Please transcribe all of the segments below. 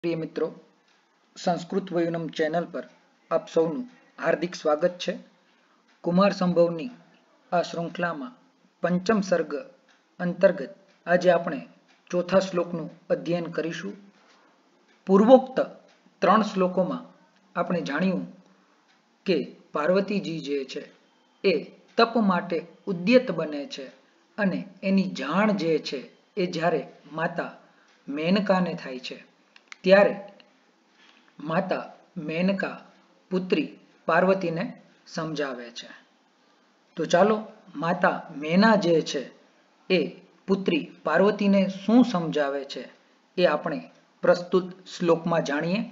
प्रिय मित्रों, संस्कृत वयुनम चैनल पर आप सौનું हार्दिक स्वागत છે। કુમાર સંભવની આ શ્રૃંખલામાં પંચમ સર્ગ અંતર્ગત આજે આપણે ચોથા શ્લોકનું અધ્યયન કરીશું। પૂર્વોક્ત ત્રણ શ્લોકોમાં આપણે જાણ્યું કે પાર્વતીજી જે છે એ તપ માટે ઉદ્યત બને છે અને એની જાણ જે છે એ જ્યારે માતા મેનકાને થાય છે ત્યારે માતા મેનકા પુત્રી પાર્વતીને સમજાવે છે। તો ચાલો માતા મેના જે છે એ પુત્રી પાર્વતીને શું સમજાવે છે એ આપણે પ્રસ્તુત શ્લોકમાં જાણીએ।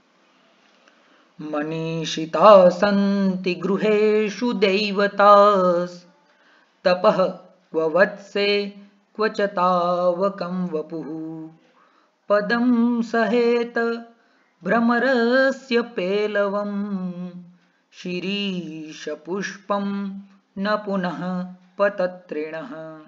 મનીષિતા સંતિ ગૃહેષુ દૈવતાસ તપઃ ક્વ વત્સે ક્વ ચ તાવકં વપુઃ પદમ સહેત ભ્રમરસ્ય પેલવમ શિરીષ પુષ્પમ ન પુનઃ પતત્રિણઃ।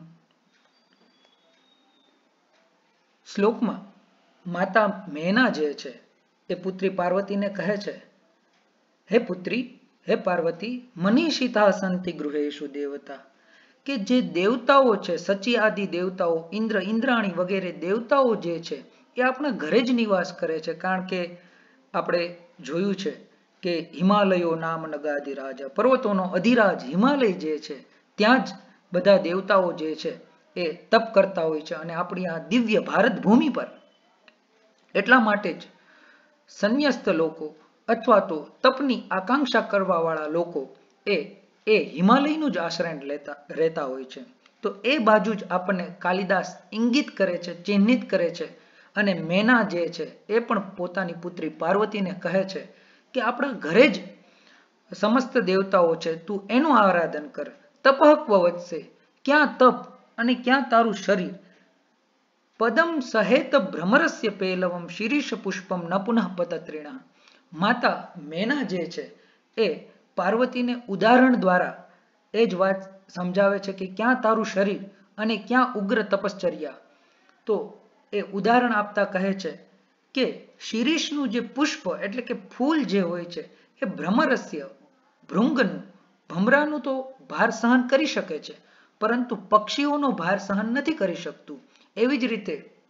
શ્લોકમાં માતા મેના જે છે એ પુત્રી પાર્વતીને કહે છે, હે પુત્રી, હે પાર્વતી, મનીષિતા સંતિ ગૃહેષુ દેવતા, કે જે દેવતાઓ છે, સચી આદિ દેવતાઓ, ઇન્દ્ર, ઇન્દ્રાણી વગેરે દેવતાઓ જે છે એ આપણા ઘરે જ નિવાસ કરે છે। કારણ કે આપણે જોયું છે કે હિમાલયો નામ નગાધિરાજ, પર્વતોનો અધિરાજ હિમાલય જે છે ત્યાં જ બધા દેવતાઓ જે છે એ તપ કરતા હોય છે અને આપણી આ દિવ્ય ભારત ભૂમિ પર એટલા માટે જ સંન્યસ્ત લોકો અથવા તો તપની આકાંક્ષા કરવા વાળા લોકો એ હિમાલયનું જ આશ્રય રહેતા હોય છે। તો એ બાજુ જ આપણને કાલિદાસ ઇંગિત કરે છે, ચિહ્નિત કરે છે અને મેના જે છે એ પણ પોતાની પુત્રી પાર્વતીને કહે છે કે આપણા ઘરે જ સમસ્ત દેવતાઓ છે, તું એનું આરાધન કર। તપઃ ક્વ વત્સે, ક્યાં તપ અને ક્યાં તારું શરીર। પદમ સહેત ભ્રમરસ્ય પેલવમ શિરીષ પુષ્પમ ન પુનઃ પતત્રિણઃ। માતા મેના જે છે એ પાર્વતીને ઉદાહરણ દ્વારા એ જ વાત સમજાવે છે કે ક્યાં તારું શરીર અને ક્યાં ઉગ્ર તપશ્ચર્યા। તો એ ઉદાહરણ આપતા કહે છે કે શિરીષનું જે પુષ્પ એટલે કે ફૂલ જે હોય છે એ ભ્રમરસ્ય, ભૃંગનું, ભમરાનું તો ભાર સહન કરી શકે છે પરંતુ પક્ષીઓનો ભાર સહન નથી કરી શકતું। એવી જ રીતે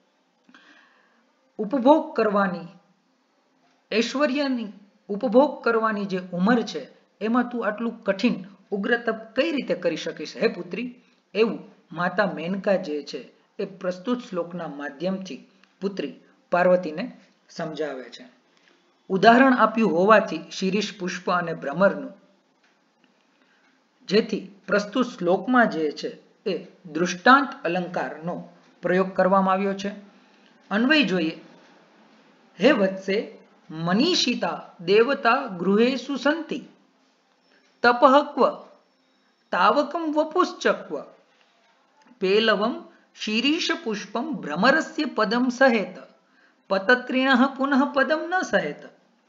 ઉપભોગ કરવાની, ઐશ્વર્યની ઉપભોગ કરવાની જે ઉંમર છે એમાં તું આટલું કઠિન ઉગ્ર તપ કઈ રીતે કરી શકીશ હે પુત્રી, એવું માતા મેનકા જે છે એ પ્રસ્તુત શ્લોકના માધ્યમથી પુત્રી પાર્વતીને સમજાવે છે। ઉદાહરણ આપ્યું હોવાથી શિરીષ પુષ્પ અને ભ્રમરનું, જેથી પ્રસ્તુત શ્લોકમાં જે છે એ દૃષ્ટાંત અલંકારનો પ્રયોગ કરવામાં આવ્યો છે। અન્વય જોઈએ, હે વત્સે મનીષિતા દેવતા ગૃહેષુ સંતિ તપઃ ક્વ તાવકં વપુશ્ચ ક્વ પેલવમ શિરીષ પુષ્પમ ભ્રમરસ્ય પદમ સહેત પતત્રિણઃ પુનઃ પદમ ન સહેત।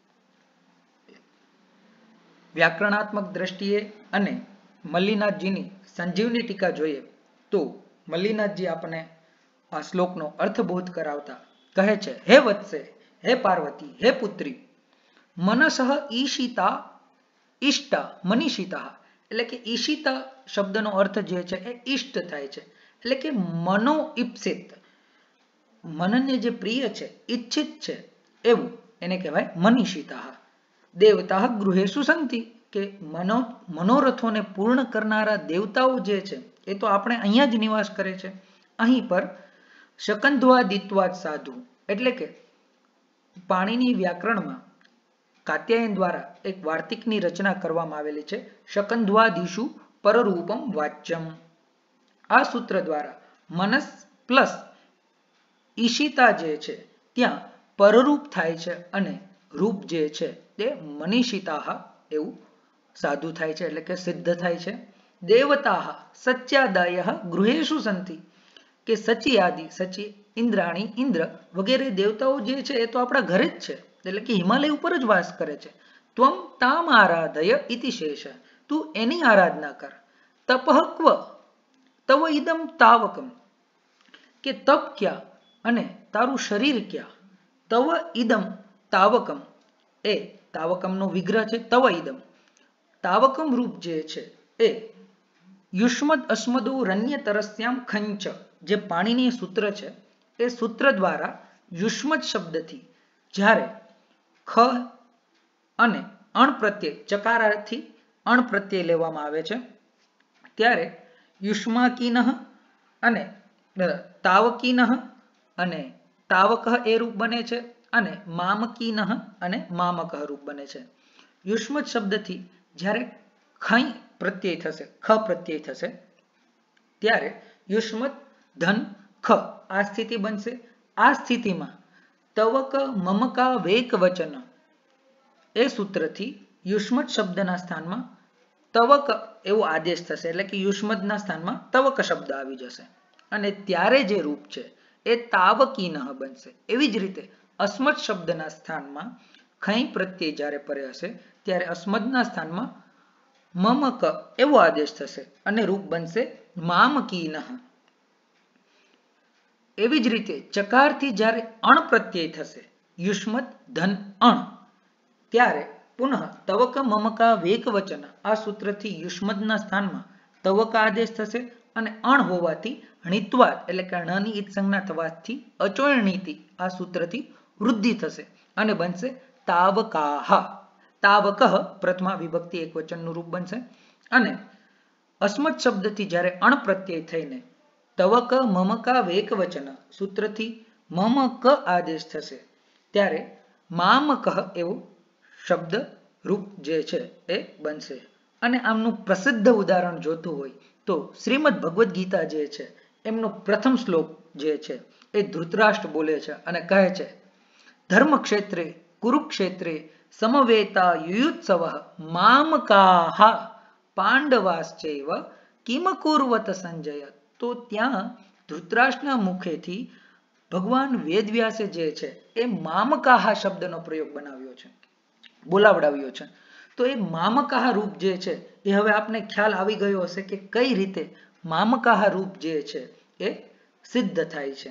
વ્યાકરણાત્મક દ્રષ્ટિએ અને મલ્લિનાથજીની સંજીવની ટીકા જોઈએ તો મલ્લિનાથજી આપણને આ શ્લોકનો અર્થબોધ કરાવતા કહે છે, હે વત્સે, હે પાર્વતી, હે પુત્રી, મનસઃ ઈશિતા ઇષ્ટા મનીષિતા, એટલે કે ઈશિતા શબ્દનો અર્થ જે છે એ ઈષ્ટ થાય છે, એટલે કે મનો ઈપ્સિત, મનને જે પ્રિય છે, ઈચ્છિત છે એવું એને કહેવાય મનીષિતા। દેવતા ગૃહેષુ સંતિ, કે મનોરથોને પૂર્ણ કરનારા દેવતાઓ જે છે એ તો આપણે અહીંયા જ નિવાસ કરે છે। અહીં પર શકંધ્વાદિત્વાદ સાધુ, એટલે કે પાણીની વ્યાકરણમાં કાત્યાયન દ્વારા એક વાર્તિકની રચના કરવામાં આવેલી છે, શકંધ્વાદિષુ પરરૂપમ વાચ્યમ। આ સૂત્ર દ્વારા મનસ પ્લસ ઈશિતા જે છે ત્યાં પરરૂપ થાય છે અને રૂપ જે છે તે મનીષિતા એવું સાધુ થાય છે, એટલે કે સિદ્ધ થાય છે। દેવતા સચ્યાદય ગૃહેષુ સંતિ, કે સચી આદિ, સચી, ઇન્દ્રાણી, ઇન્દ્ર વગેરે દેવતાઓ જે છે એ તો આપણા ઘરે જ છે, એટલે કે હિમાલય ઉપર જ વાસ કરે છે। ત્વમ તામ આરાધય ઇતિ શેષ, તું એની આરાધના કર। તપઃ ક્વ તવ ઇદમ તાવકમ, કે તપ ક્યાં અને તારું શરીર ક્યાં। તવ ઇદમ તાવકમ, એ તાવકમનો વિગ્રહ છે તવ ઇદમ. તાવકમ રૂપ જે છે એ યુષ્મદ અસ્મદો રન્ય તરસ્યામ ખંચ, જે પાણીની સૂત્ર છે એ સૂત્ર દ્વારા યુષ્મદ શબ્દથી જ્યારે ખ અને અણ પ્રત્યય ચકારાથી અણ પ્રત્યય લેવામાં આવે છે ત્યારે યુષ્માકીનઃ અને તાવકીનઃ અને તાવકઃ એ રૂપ બને છે અને મામકીનઃ અને મામકઃ રૂપ બને છે. યુષ્મદ શબ્દથી જ્યારે ખઈ પ્રત્યય થશે, ખ પ્રત્યય થશે ત્યારે યુષ્મદ ધન ખ આ સ્થિતિ બનશે. આ સ્થિતિમાં તવક મમકા વેક વચન એ સૂત્રથી યુષ્મદ શબ્દના સ્થાનમાં તવક એવો આદેશ થશે, એટલે કે યુષ્મદના સ્થાનમાં તવક શબ્દ આવી જશે અને ત્યારે જે રૂપ છે એ તાવકીનઃ બનશે. એવી જ રીતે અસ્મદ શબ્દના સ્થાનમાં ખઈ પ્રત્યય જ્યારે પરે હશે ત્યારે અસ્મદના સ્થાનમાં મમક એવો આદેશ થશે અને રૂપ બનશે મામકીનઃ. એવી જ રીતે ચકારથી જ્યારે અણ પ્રત્યય થશે યુષ્મદ ધન અણ ત્યારે પુનઃ તવક મમકા વેક વચન આ સૂત્રથી યુષ્મદના સ્થાનમાં તવક આદેશ થશે અને અણ હોવાથી ણિત્વાદ એટલે કે ણની ઈત્સંજ્ઞા થવાથી અચોયણીતિ આ સૂત્રથી વૃદ્ધિ થશે અને બનશે તાવકાહ. તાવકઃ પ્રથમા વિભક્તિ એક વચનનું રૂપ બનશે અને અસ્મદ શબ્દથી જ્યારે અણ પ્રત્યય થઈને તવક મમકા વેક વચન સૂત્રથી મમક આદેશ થશે ત્યારે મામકઃ એવું શબ્દ રૂપ જે છે એ બનશે. અને આમનું પ્રસિદ્ધ ઉદાહરણ જોતું હોય તો શ્રીમદ ભગવદ્ ગીતા જે છે એમનો પ્રથમ શ્લોક જે છે એ ધૃતરાષ્ટ્ર બોલે છે અને કહે છે ધર્મ ક્ષેત્રે કુરુક્ષેત્રે સમવેતા યુયુત્સવ મામકાહ પાંડવાશ્ચૈવ કિમ કુર્વત સંજય. તો ત્યાં ધૃતરાષ્ટ્રના મુખેથી ભગવાન વેદવ્યાસે જે છે એ મામકાહ શબ્દનો પ્રયોગ બનાવ્યો છે, બોલાવડાવ્યો છે. તો એ મામકાહ રૂપ જે છે એ હવે આપને ખ્યાલ આવી ગયો હશે કે કઈ રીતે મામકાહ રૂપ જે છે એ સિદ્ધ થાય છે.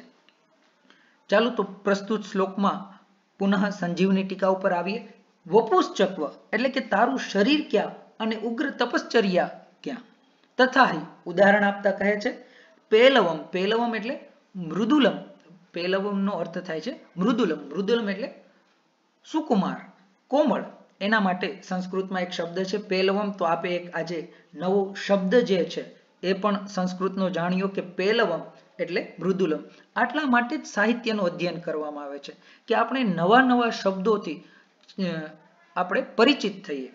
ચાલો તો પ્રસ્તુત શ્લોકમાં પુનઃ સંજીવની ટીકા ઉપર આવીએ. વપુશ્ચક્વ એટલે કે તારું શરીર ક્યાં અને ઉગ્ર તપશ્ચર્યા ક્યાં. તથા ઉદાહરણ આપતા કહે છે પેલવમ, પેલવમ એટલે મૃદુલમ, પેલવમ નો અર્થ થાય છે મૃદુલમ, મૃદુલમ એટલે સુકુમાર કોમળ. એના માટે સંસ્કૃતમાં એક શબ્દ છે પેલવમ. તો આપે એક આજે નવો શબ્દ જે છે એ પણ સંસ્કૃતનો જાણ્યો કે પેલવમ એટલે મૃદુલમ. આટલા માટે જ સાહિત્યનું અધ્યયન કરવામાં આવે છે કે આપણે નવા નવા શબ્દોથી આપણે પરિચિત થઈએ.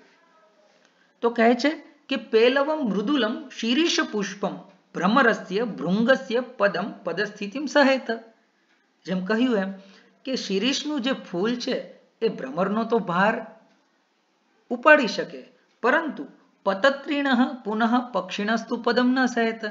તો કહે છે કે પેલવમ મૃદુલમ શીરીષ પુષ્પમ ભ્રમરસ્ય ભૃંગસ્ય પદમ પદસ્થિતિમ સહેત. જેમ કહ્યું એમ કે શીરીષનું જે ફૂલ છે એ ભ્રમરનો તો ભાર ઉપાડી શકે પરંતુ પતત્રીણ પુનઃ પક્ષિણસ્તુ પદમ ન સહેત.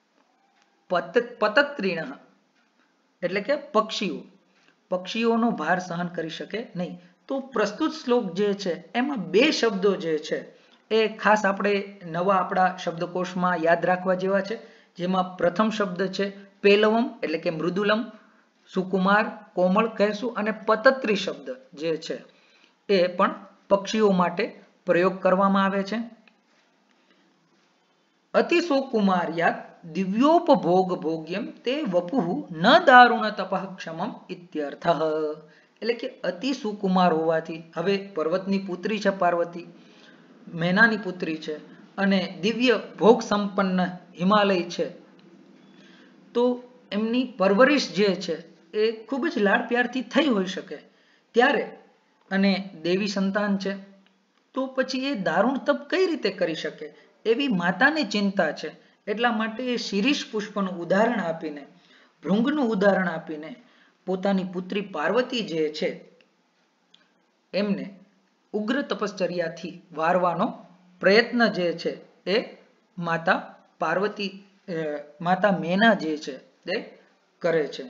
પતત્રીણ એટલે કે પક્ષીઓ, પક્ષીઓનો ભાર સહન કરી શકે નહીં. તો પ્રસ્તુત શ્લોક જે છે એમાં બે શબ્દો જે છે એ ખાસ આપણે નવા આપણા શબ્દકોશમાં યાદ રાખવા જેવા છે. જેમાં પ્રથમ શબ્દ છે પેલવમ એટલે કે મૃદુલમ સુકુમાર કોમળ કહેશું અને પતત્રી શબ્દ જે છે એ પણ પક્ષીઓ માટે પ્રયોગ કરવામાં આવે છે. અતિસુકુમાર્યાત દિવ્યોપભોગ ભોગ્યમ તે વપુઃ ન દારુણ તપઃ ક્ષમમ ઇત્યર્થઃ. એટલે કે અતિ સુકુમાર હોવાથી, હવે પર્વતની પુત્રી છે પાર્વતી, મેનાની પુત્રી છે અને દિવ્ય ભોગ સંપન્ન હિમાલય છે, તો એમની પરવરિશ જે છે એ ખૂબ જ લાડ પ્યારથી થઈ હોઈ શકે ત્યારે, અને દેવી સંતાન છે તો પછી એ દારૂણ તપ કઈ રીતે કરી શકે એવી માતાને ચિંતા છે. એટલા માટે એ શીરીષ પુષ્પનું ઉદાહરણ આપીને, ભૃંગનું ઉદાહરણ આપીને પોતાની પુત્રી પાર્વતી જે છે એમને ઉગ્ર તપશ્ચર્યાથી વારવાનો પ્રયત્ન જે છે એ માતા પાર્વતી, માતા મેના જે છે તે કરે છે.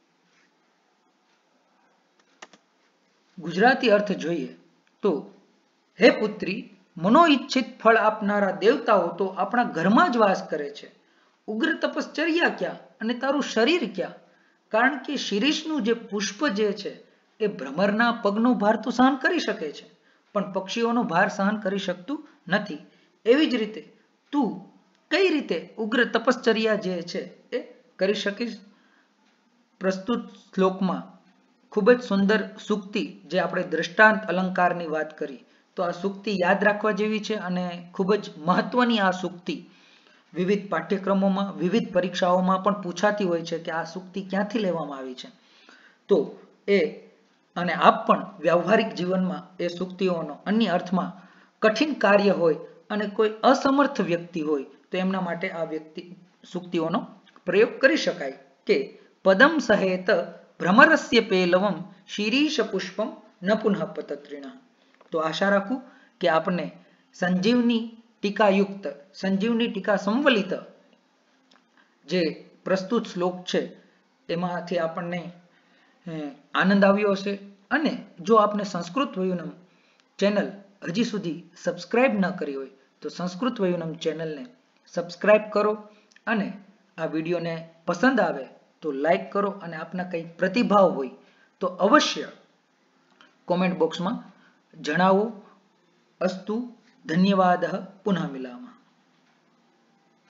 ગુજરાતી અર્થ જોઈએ તો હે પુત્રી, મનોઈચ્છિત ફળ આપનારા દેવતાઓ તો આપણા ઘરમાં જ વાસ કરે છે. ઉગ્ર તપશ્ચર્યા ક્યાં અને તારું શરીર ક્યાં? કારણ કે શીરીષનું જે પુષ્પ જે છે એ ભ્રમરના પગનો ભાર તો સહન કરી શકે છે, પણ પક્ષીઓનો ભાર સહન કરી શકતું નથી. એવી જ રીતે તું કઈ રીતે ઉગ્ર તપશ્ચર્યા જે છે એ કરી શકીશ? પ્રસ્તુત શ્લોકમાં ખૂબ જ સુંદર સૂક્તિ, જે આપણે દ્રષ્ટાંત અલંકારની વાત કરી, તો આ સૂક્તિ યાદ રાખવા જેવી છે અને ખૂબ જ મહત્વની આ સૂક્તિ વિવિધ પાઠ્યક્રમોમાં, વિવિધ પરીક્ષાઓમાં પણ પૂછાતી હોય છે કે આ સૂક્તિ ક્યાંથી લેવામાં આવી છે. તો એ અને આપ પણ વ્યવહારિક જીવનમાં એ સૂક્તિઓનો અન્ય અર્થમાં કઠિન કાર્ય હોય અને કોઈ અસમર્થ વ્યક્તિ હોય તો એમના માટે આ સૂક્તિઓનો પ્રયોગ કરી શકાય કે પદમ સહેત ભ્રમરસ્ય પેલવમ શિરીષ પુષ્પમ ન પુનઃ પતત્રિણ. તો આશા રાખું કે આપને સંજીવની ટીકાયુક્ત, સંજીવની ટીકા સંવલિત જે પ્રસ્તુત શ્લોક છે એમાંથી આપણને આનંદ આવ્યો હશે. અને જો આપને સંસ્કૃત વયુનમ ચેનલ હજી સુધી સબસ્ક્રાઇબ ન કરી હોય તો સંસ્કૃત વયુનમ ચેનલને સબસ્ક્રાઇબ કરો અને આ વિડીયોને પસંદ આવે તો લાઈક કરો અને આપના કંઈ પ્રતિભાવ હોય તો અવશ્ય કોમેન્ટ બોક્સમાં જણાવો. અસ્તુ ધન્યવાદ. પુનઃ મિલામः.